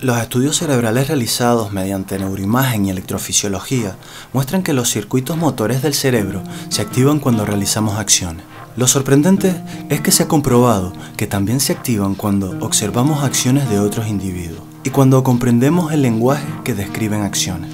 Los estudios cerebrales realizados mediante neuroimagen y electrofisiología muestran que los circuitos motores del cerebro se activan cuando realizamos acciones. Lo sorprendente es que se ha comprobado que también se activan cuando observamos acciones de otros individuos y cuando comprendemos el lenguaje que describen acciones.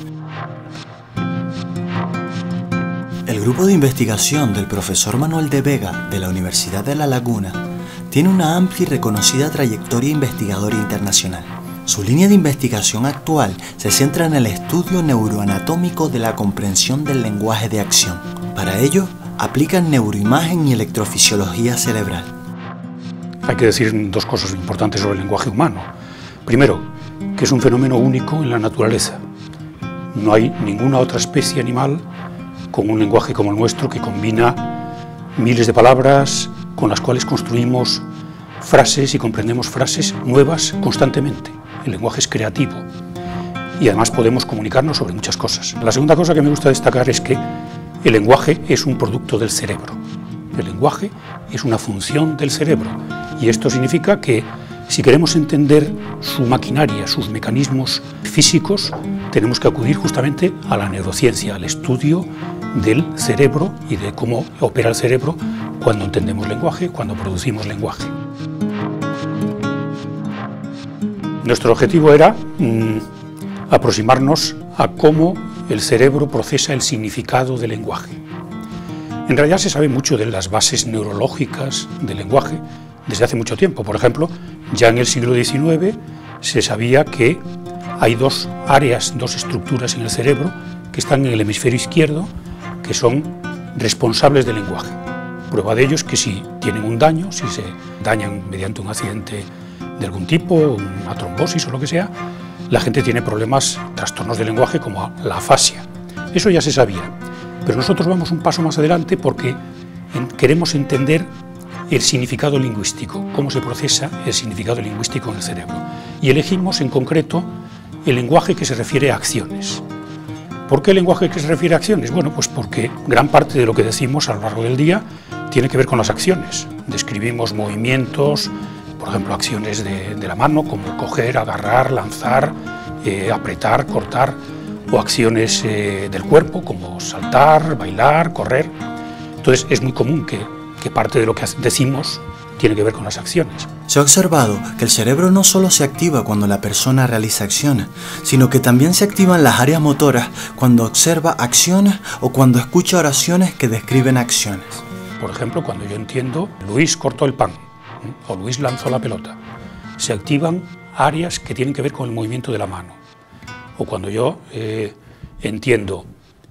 El grupo de investigación del profesor Manuel de Vega de la Universidad de La Laguna tiene una amplia y reconocida trayectoria investigadora internacional. Su línea de investigación actual se centra en el estudio neuroanatómico de la comprensión del lenguaje de acción. Para ello, aplican neuroimagen y electrofisiología cerebral. Hay que decir dos cosas importantes sobre el lenguaje humano. Primero, que es un fenómeno único en la naturaleza. No hay ninguna otra especie animal con un lenguaje como el nuestro que combina miles de palabras con las cuales construimos frases y comprendemos frases nuevas constantemente. El lenguaje es creativo y además podemos comunicarnos sobre muchas cosas. La segunda cosa que me gusta destacar es que el lenguaje es un producto del cerebro. El lenguaje es una función del cerebro y esto significa que si queremos entender su maquinaria, sus mecanismos físicos, tenemos que acudir justamente a la neurociencia, al estudio del cerebro y de cómo opera el cerebro cuando entendemos lenguaje, cuando producimos lenguaje. Nuestro objetivo era aproximarnos a cómo el cerebro procesa el significado del lenguaje. En realidad se sabe mucho de las bases neurológicas del lenguaje desde hace mucho tiempo. Por ejemplo, ya en el siglo XIX se sabía que hay dos áreas, dos estructuras en el cerebro que están en el hemisferio izquierdo que son responsables del lenguaje. Prueba de ello es que si tienen un daño, si se dañan mediante un accidente de algún tipo, una trombosis o lo que sea, la gente tiene problemas, trastornos de lenguaje como la afasia. Eso ya se sabía, pero nosotros vamos un paso más adelante porque queremos entender el significado lingüístico, cómo se procesa el significado lingüístico en el cerebro. Y elegimos en concreto el lenguaje que se refiere a acciones. ¿Por qué el lenguaje que se refiere a acciones? Bueno, pues porque gran parte de lo que decimos a lo largo del día tiene que ver con las acciones. Describimos movimientos, por ejemplo, acciones de la mano, como coger, agarrar, lanzar, apretar, cortar, o acciones del cuerpo, como saltar, bailar, correr. Entonces, es muy común que parte de lo que decimos tiene que ver con las acciones. Se ha observado que el cerebro no solo se activa cuando la persona realiza acciones, sino que también se activan las áreas motoras cuando observa acciones o cuando escucha oraciones que describen acciones. Por ejemplo, cuando yo entiendo Luis cortó el pan o Luis lanzó la pelota, se activan áreas que tienen que ver con el movimiento de la mano. O cuando yo entiendo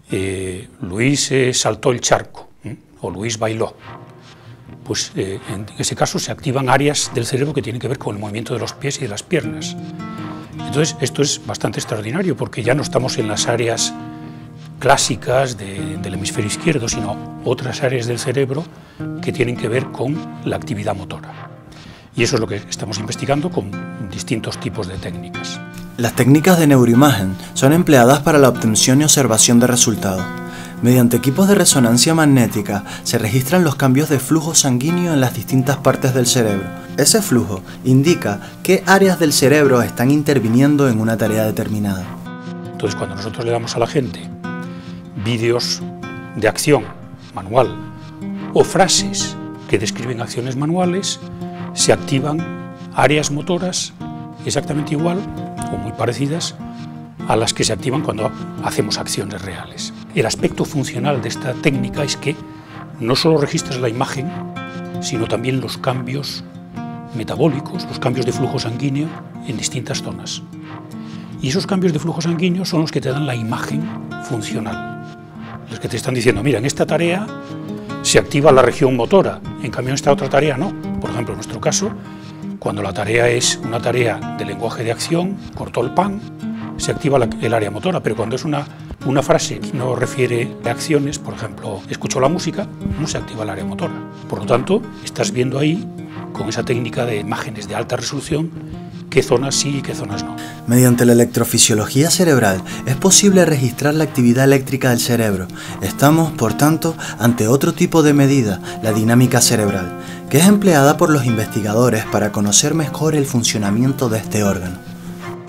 Luis saltó el charco o Luis bailó, pues en ese caso se activan áreas del cerebro que tienen que ver con el movimiento de los pies y de las piernas. Entonces esto es bastante extraordinario porque ya no estamos en las áreas clásicas del hemisferio izquierdo, sino otras áreas del cerebro que tienen que ver con la actividad motora. Y eso es lo que estamos investigando con distintos tipos de técnicas. Las técnicas de neuroimagen son empleadas para la obtención y observación de resultados. Mediante equipos de resonancia magnética se registran los cambios de flujo sanguíneo en las distintas partes del cerebro. Ese flujo indica qué áreas del cerebro están interviniendo en una tarea determinada. Entonces, cuando nosotros le damos a la gente vídeos de acción manual o frases que describen acciones manuales, se activan áreas motoras exactamente igual o muy parecidas a las que se activan cuando hacemos acciones reales. El aspecto funcional de esta técnica es que no solo registras la imagen, sino también los cambios metabólicos, los cambios de flujo sanguíneo en distintas zonas. Y esos cambios de flujo sanguíneo son los que te dan la imagen funcional. Los que te están diciendo, mira, en esta tarea se activa la región motora, en cambio en esta otra tarea no. Por ejemplo, en nuestro caso, cuando la tarea es una tarea de lenguaje de acción, cortó el pan, se activa el área motora, pero cuando es una frase que no refiere a acciones, por ejemplo, escucho la música, no se activa el área motora. Por lo tanto, estás viendo ahí, con esa técnica de imágenes de alta resolución, qué zonas sí y qué zonas no. Mediante la electrofisiología cerebral es posible registrar la actividad eléctrica del cerebro. Estamos, por tanto, ante otro tipo de medida, la dinámica cerebral, que es empleada por los investigadores para conocer mejor el funcionamiento de este órgano.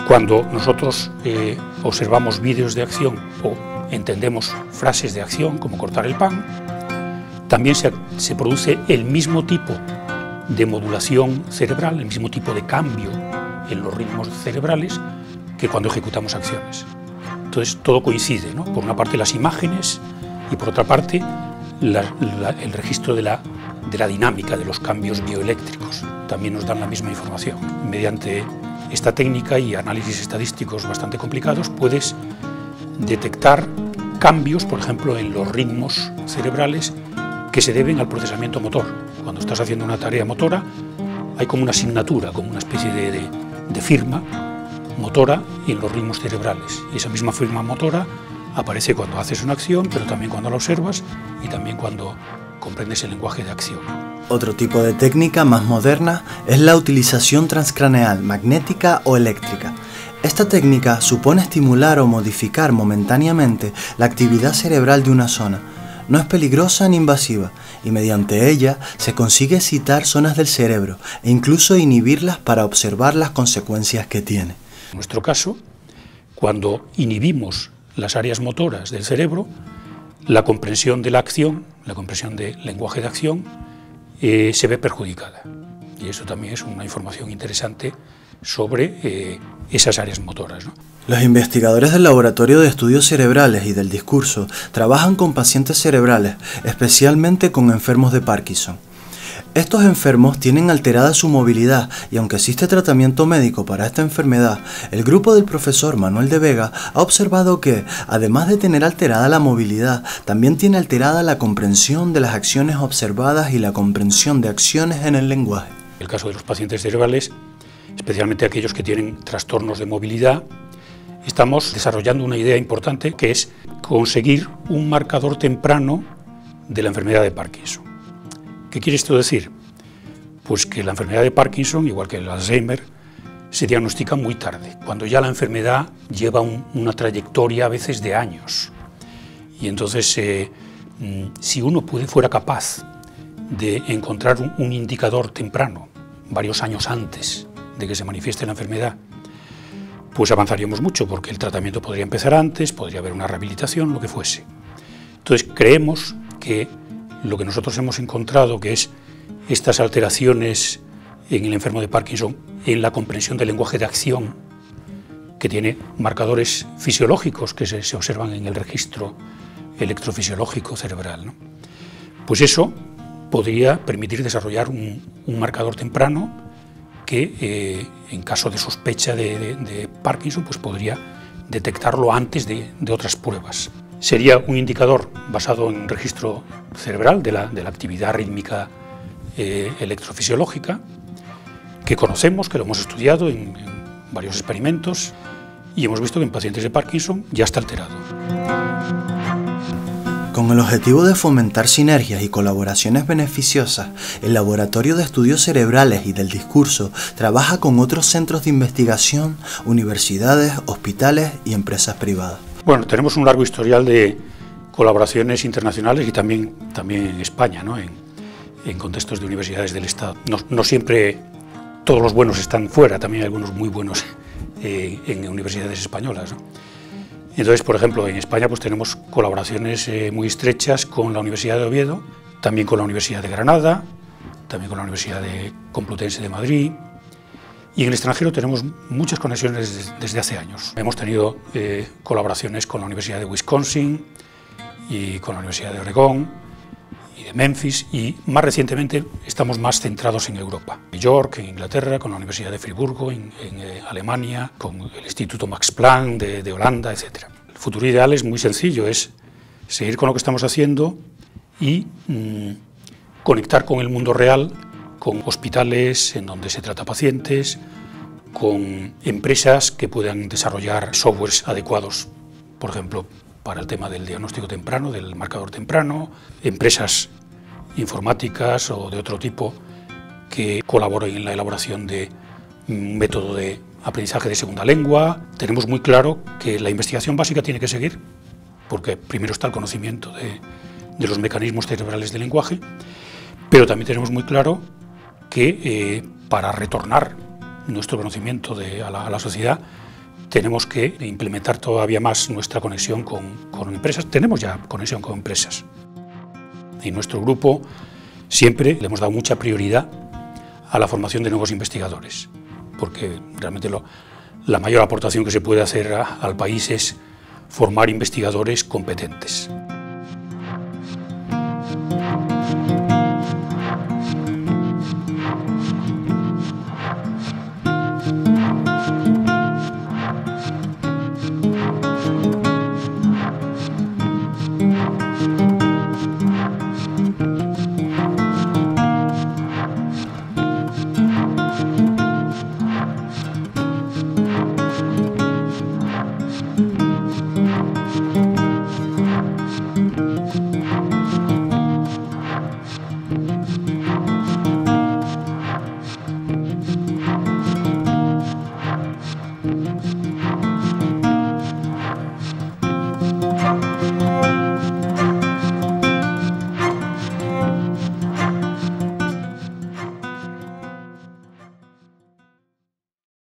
Cuando nosotros observamos vídeos de acción o entendemos frases de acción, como cortar el pan, también se produce el mismo tipo de modulación cerebral, el mismo tipo de cambio en los ritmos cerebrales que cuando ejecutamos acciones. Entonces todo coincide, ¿no? Por una parte las imágenes y por otra parte el registro de la dinámica de los cambios bioeléctricos. También nos dan la misma información. Mediante esta técnica y análisis estadísticos bastante complicados puedes detectar cambios, por ejemplo, en los ritmos cerebrales que se deben al procesamiento motor. Cuando estás haciendo una tarea motora hay como una asignatura, como una especie de firma motora en los ritmos cerebrales. Y esa misma firma motora aparece cuando haces una acción, pero también cuando la observas y también cuando comprendes el lenguaje de acción. Otro tipo de técnica más moderna es la utilización transcraneal, magnética o eléctrica. Esta técnica supone estimular o modificar momentáneamente la actividad cerebral de una zona. No es peligrosa ni invasiva y mediante ella se consigue excitar zonas del cerebro e incluso inhibirlas para observar las consecuencias que tiene. En nuestro caso, cuando inhibimos las áreas motoras del cerebro, la comprensión de la acción, la comprensión del lenguaje de acción, se ve perjudicada. Y eso también es una información interesante sobre esas áreas motoras, ¿no? Los investigadores del Laboratorio de Estudios Cerebrales y del Discurso trabajan con pacientes cerebrales, especialmente con enfermos de Parkinson. Estos enfermos tienen alterada su movilidad y aunque existe tratamiento médico para esta enfermedad, el grupo del profesor Manuel de Vega ha observado que, además de tener alterada la movilidad, también tiene alterada la comprensión de las acciones observadas y la comprensión de acciones en el lenguaje. En el caso de los pacientes cerebrales, especialmente aquellos que tienen trastornos de movilidad, estamos desarrollando una idea importante que es conseguir un marcador temprano de la enfermedad de Parkinson. ¿Qué quiere esto decir? Pues que la enfermedad de Parkinson, igual que el Alzheimer, se diagnostica muy tarde, cuando ya la enfermedad lleva una trayectoria a veces de años. Y entonces, si uno fuera capaz de encontrar un indicador temprano, varios años antes de que se manifieste la enfermedad, pues avanzaríamos mucho, porque el tratamiento podría empezar antes, podría haber una rehabilitación, lo que fuese. Entonces, creemos que lo que nosotros hemos encontrado, que es estas alteraciones en el enfermo de Parkinson, en la comprensión del lenguaje de acción, que tiene marcadores fisiológicos que se observan en el registro electrofisiológico cerebral, ¿no? Pues eso podría permitir desarrollar un marcador temprano que, en caso de sospecha de Parkinson, pues podría detectarlo antes de otras pruebas. Sería un indicador basado en registro cerebral de la actividad rítmica electrofisiológica, que conocemos, que lo hemos estudiado en varios experimentos y hemos visto que en pacientes de Parkinson ya está alterado. Con el objetivo de fomentar sinergias y colaboraciones beneficiosas, el Laboratorio de Estudios Cerebrales y del Discurso trabaja con otros centros de investigación, universidades, hospitales y empresas privadas. Bueno, tenemos un largo historial de colaboraciones internacionales y también en España, ¿no? En contextos de universidades del Estado. No siempre todos los buenos están fuera, también hay algunos muy buenos en universidades españolas, ¿no? Entonces, por ejemplo, en España pues tenemos colaboraciones muy estrechas con la Universidad de Oviedo, también con la Universidad de Granada, también con la Universidad Complutense de Madrid. Y en el extranjero tenemos muchas conexiones desde hace años. Hemos tenido colaboraciones con la Universidad de Wisconsin y con la Universidad de Oregón y de Memphis, y más recientemente estamos más centrados en Europa. En York, en Inglaterra, con la Universidad de Friburgo, en Alemania, con el Instituto Max Planck de Holanda, etc. El futuro ideal es muy sencillo, es seguir con lo que estamos haciendo y conectar con el mundo real, con hospitales en donde se trata pacientes, con empresas que puedan desarrollar softwares adecuados, por ejemplo, para el tema del diagnóstico temprano, del marcador temprano, empresas informáticas o de otro tipo que colaboren en la elaboración de un método de aprendizaje de segunda lengua. Tenemos muy claro que la investigación básica tiene que seguir, porque primero está el conocimiento de los mecanismos cerebrales del lenguaje, pero también tenemos muy claro que para retornar nuestro conocimiento a la sociedad, tenemos que implementar todavía más nuestra conexión con empresas. Tenemos ya conexión con empresas. En nuestro grupo siempre le hemos dado mucha prioridad a la formación de nuevos investigadores, porque realmente la mayor aportación que se puede hacer al país es formar investigadores competentes.